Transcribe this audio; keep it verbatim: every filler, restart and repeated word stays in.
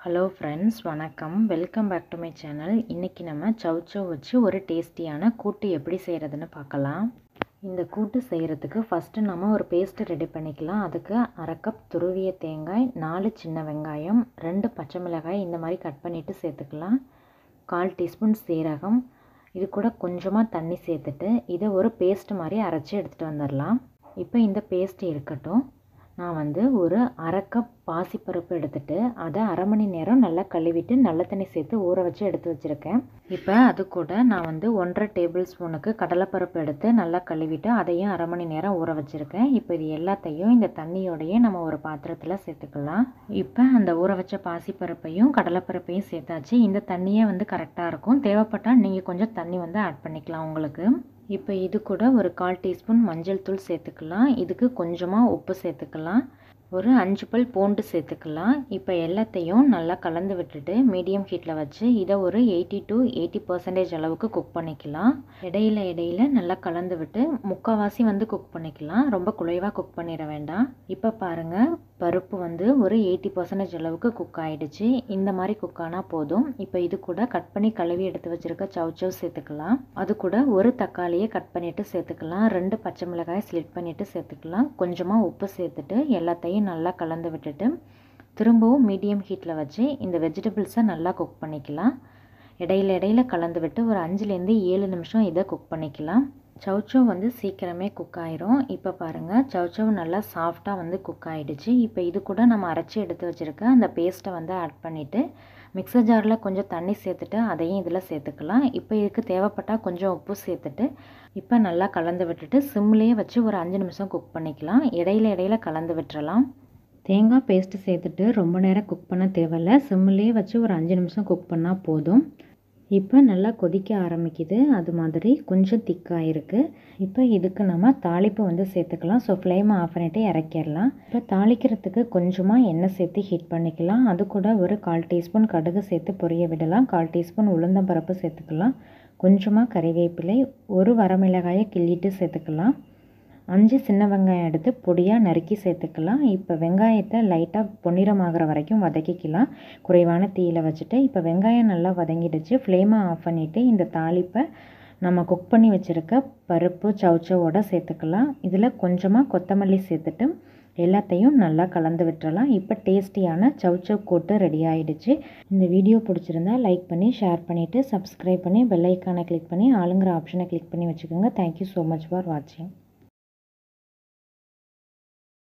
Hello friends, வணக்கம். Welcome back to my channel. இன்றைக்கி நம்ம சவ் சவ் வச்சு ஒரு டேஸ்டியான கூட்டு எப்படி செய்கிறதுன்னு பார்க்கலாம். இந்த கூட்டு செய்கிறதுக்கு ஃபஸ்ட்டு நம்ம ஒரு பேஸ்ட்டு ரெடி பண்ணிக்கலாம். அதுக்கு அரை கப் துருவிய தேங்காய், நாலு சின்ன வெங்காயம், ரெண்டு பச்சை மிளகாய் இந்த மாதிரி கட் பண்ணிவிட்டு சேர்த்துக்கலாம். கால் டீஸ்பூன் சீரகம், இது கூட கொஞ்சமாக தண்ணி சேர்த்துட்டு இதை ஒரு பேஸ்ட்டு மாதிரி அரைச்சி எடுத்துகிட்டு வந்துடலாம். இப்போ இந்த பேஸ்ட்டு இருக்கட்டும். நான் வந்து ஒரு அரை கப் பாசிப்பருப்பு எடுத்துகிட்டு அதை அரை மணி நேரம் நல்லா கழுவிட்டு நல்ல தண்ணி சேர்த்து ஊற வச்சு எடுத்து வச்சுருக்கேன். இப்போ அது கூட நான் வந்து ஒன்றரை டேபிள் ஸ்பூனுக்கு கடலைப்பருப்பு எடுத்து நல்லா கழுவிட்டு அதையும் அரை மணி நேரம் ஊற வச்சுருக்கேன். இப்போ இது எல்லாத்தையும் இந்த தண்ணியோடையே நம்ம ஒரு பாத்திரத்தில் சேர்த்துக்கலாம். இப்போ அந்த ஊற வச்ச பாசிப்பருப்பையும் கடலைப்பருப்பையும் சேர்த்தாச்சு. இந்த தண்ணியே வந்து கரெக்டாக இருக்கும். தேவைப்பட்டால் நீங்கள் கொஞ்சம் தண்ணி வந்து ஆட் பண்ணிக்கலாம் உங்களுக்கு. இப்போ இது கூட ஒரு கால் டீஸ்பூன் மஞ்சள் தூள் சேர்த்துக்கலாம். இதுக்கு கொஞ்சமாக உப்பு சேர்த்துக்கலாம். ஒரு அஞ்சு பல் பூண்டு சேர்த்துக்கலாம். இப்போ எல்லாத்தையும் நல்லா கலந்து விட்டுட்டு மீடியம் ஹீட்டில் வச்சு இதை ஒரு எயிட்டி டு எயிட்டி பர்சன்டேஜ் அளவுக்கு குக் பண்ணிக்கலாம். இடையில இடையில நல்லா கலந்து விட்டு முக்கால்வாசி வந்து குக் பண்ணிக்கலாம். ரொம்ப குழைவாக குக் பண்ணிட வேண்டாம். இப்போ பாருங்கள், பருப்பு வந்து ஒரு எயிட்டி பர்சன்டேஜ் அளவுக்கு குக் ஆகிடுச்சு. இந்த மாதிரி குக் ஆனால் போதும். இப்போ இது கூட கட் பண்ணி கழுவி எடுத்து வச்சுருக்க சவ் சவ் சேர்த்துக்கலாம். அது கூட ஒரு தக்காளியை கட் பண்ணிவிட்டு சேர்த்துக்கலாம். ரெண்டு பச்சை மிளகாயை ஸ்லிட் பண்ணிவிட்டு சேர்த்துக்கலாம். கொஞ்சமாக உப்பு சேர்த்துட்டு எல்லாத்தையும் நல்லா கலந்து விட்டுட்டு திரும்பவும் மீடியம் ஹீட்டில் வச்சு இந்த வெஜிடபிள்ஸை நல்லா குக் பண்ணிக்கலாம். இடையில இடையில கலந்து விட்டு ஒரு அஞ்சுலேருந்து ஏழு நிமிஷம் இதை குக் பண்ணிக்கலாம். சவ் சவ் வந்து சீக்கிரமே குக் ஆயிரும். இப்போ பாருங்கள், சவ் சவ் நல்லா சாஃப்டாக வந்து குக் ஆகிடுச்சு. இப்போ இது கூட நம்ம அரைச்சி எடுத்து வச்சுருக்க அந்த பேஸ்ட்டை வந்து ஆட் பண்ணிவிட்டு மிக்சர் ஜாரில் கொஞ்சம் தண்ணி சேர்த்துட்டு அதையும் இதில் சேர்த்துக்கலாம். இப்போ இதுக்கு தேவைப்பட்டால் கொஞ்சம் உப்பு சேர்த்துட்டு இப்போ நல்லா கலந்து விட்டுட்டு சிம்லேயே வச்சு ஒரு அஞ்சு நிமிஷம் குக் பண்ணிக்கலாம். இடையில இடையில கலந்து விட்டுறலாம். தேங்காய் பேஸ்ட்டு சேர்த்துட்டு ரொம்ப நேரம் குக் பண்ண தேவையில்லை. சிம்லேயே வச்சு ஒரு அஞ்சு நிமிஷம் குக் பண்ணால் போதும். இப்போ நல்லா கொதிக்க ஆரம்பிக்குது. அது மாதிரி கொஞ்சம் திக்காக இருக்குது. இப்போ இதுக்கு நம்ம தாளிப்பு வந்து சேர்த்துக்கலாம். ஸோ ஃப்ளேமை ஆஃப் பண்ணிவிட்டு இறக்கிடலாம். இப்போ தாளிக்கிறதுக்கு கொஞ்சமாக எண்ணெய் சேர்த்து ஹீட் பண்ணிக்கலாம். அது கூட ஒரு கால் டீஸ்பூன் கடுகு சேர்த்து பொரிய விடலாம். கால் டீஸ்பூன் உளுந்தம்பருப்பு சேர்த்துக்கலாம். கொஞ்சமாக கறிவேப்பிலை, ஒரு வரமிளகாயை கிள்ளிட்டு சேர்த்துக்கலாம். அஞ்சு சின்ன வெங்காயம் எடுத்து பொடியாக நறுக்கி சேர்த்துக்கலாம். இப்போ வெங்காயத்தை லைட்டாக பொன்னிறமாகிற வரைக்கும் வதக்கிக்கலாம் குறைவான தீயில் வச்சுட்டு. இப்போ வெங்காயம் நல்லா வதங்கிடுச்சு. ஃப்ளேமை ஆஃப் பண்ணிவிட்டு இந்த தாளிப்பை நம்ம குக் பண்ணி வச்சுருக்க பருப்பு சவ் சவ்வோட சேர்த்துக்கலாம். இதில் கொஞ்சமாக கொத்தமல்லி சேர்த்துட்டு எல்லாத்தையும் நல்லா கலந்து விட்டுறலாம். இப்போ டேஸ்டியான சவ் சவ் கூட்டு ரெடி ஆகிடுச்சு. இந்த வீடியோ பிடிச்சிருந்தா லைக் பண்ணி ஷேர் பண்ணிவிட்டு சப்ஸ்கிரைப் பண்ணி பெல் ஐக்கானை கிளிக் பண்ணி ஆளுங்கிற ஆப்ஷனை கிளிக் பண்ணி வச்சுக்கோங்க. தேங்க்யூ ஸோ மச் ஃபார் வாட்சிங்.